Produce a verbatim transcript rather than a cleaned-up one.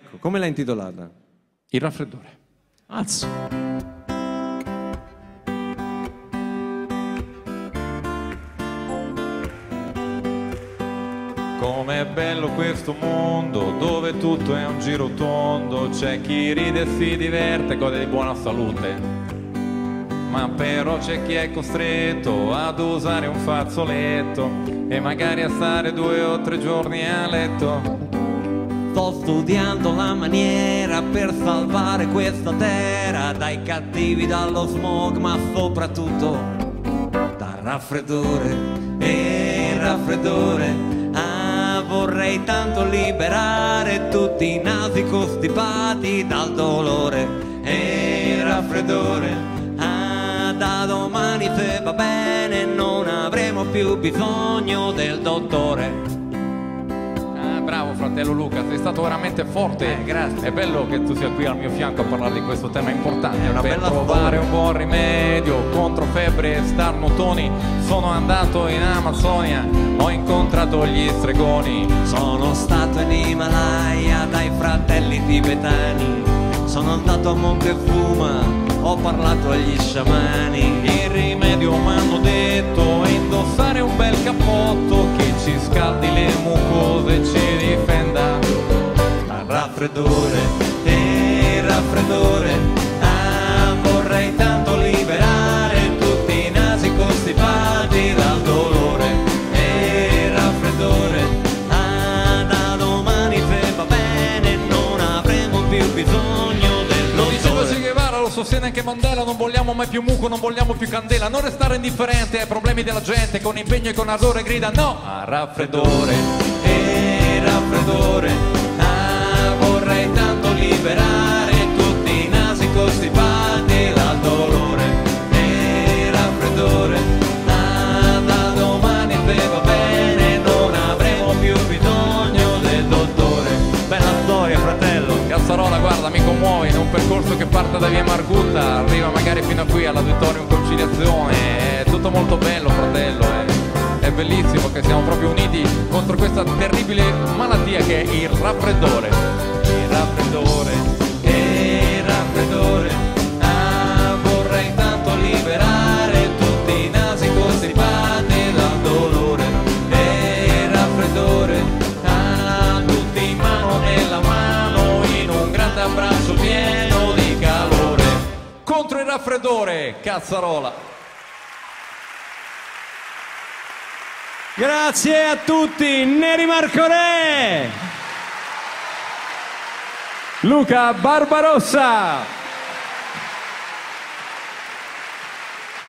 Ecco, come l'hai intitolata? Il raffreddore. Azzo. Com'è bello questo mondo dove tutto è un giro tondo, c'è chi ride e si diverte, gode di buona salute. Ma però c'è chi è costretto ad usare un fazzoletto e magari a stare due o tre giorni a letto. Sto studiando la maniera per salvare questa terra dai cattivi, dallo smog, ma soprattutto dal raffreddore. E il raffreddore, ah, vorrei tanto liberare tutti i nasi costipati dal dolore. E il raffreddore, ah, da domani se va bene non avremo più bisogno del dottore. Bravo fratello Luca, sei stato veramente forte. Eh, grazie. È bello che tu sia qui al mio fianco a parlare di questo tema importante. È una per bella trovare storia. un buon rimedio contro febbre e starnutoni sono andato in Amazzonia, ho incontrato gli stregoni. Sono stato in Himalaya dai fratelli tibetani, sono andato a Montezuma, ho parlato agli sciamani. Il rimedio m'hanno detto è indossare un bel cappotto che ci scaldi le mucose e ci difenda Dal raffreddore, e il raffreddore, ah, vorrei tanto liberare tutti i nasi costipati dal dolore. E il raffreddore, ah, da domani se va bene non avremo più bisogno del Lo diceva Che dottore. Guevara, lo sostiene anche Mandela, non vogliamo mai più muco, non vogliamo più candela, non restare indifferente ai problemi della gente, con impegno e con ardore grida no al raffreddore. E il raffreddore, ah, vorrei tanto liberare tutti i nasi costipati dal dolore. E il raffreddore, ah, da domani se va bene non avremo più bisogno del dottore. Bella storia, fratello. Cazzarola, guarda, mi commuove in un percorso che parte da via Margutta, arriva magari fino a qui all'Auditorium Conciliazione. È tutto molto bello, fratello, è, è bellissimo che siamo proprio uniti contro questa terribile malattia che è il raffreddore. Il raffreddore, e il raffreddore, ah, vorrei tanto liberare tutti i nasi costipati dal dolore. E il raffreddore, ah, tutti in mano nella mano in un grande abbraccio pieno di calore. Contro il raffreddore, Cazzarola. Grazie a tutti, Neri Marco Re, Luca Barbarossa.